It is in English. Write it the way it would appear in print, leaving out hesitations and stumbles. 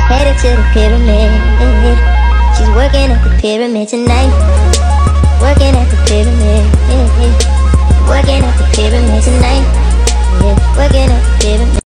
headed to the pyramid. She's working at the pyramid tonight. Working at the pyramid. Working at the pyramid tonight. Yeah, working at the pyramid.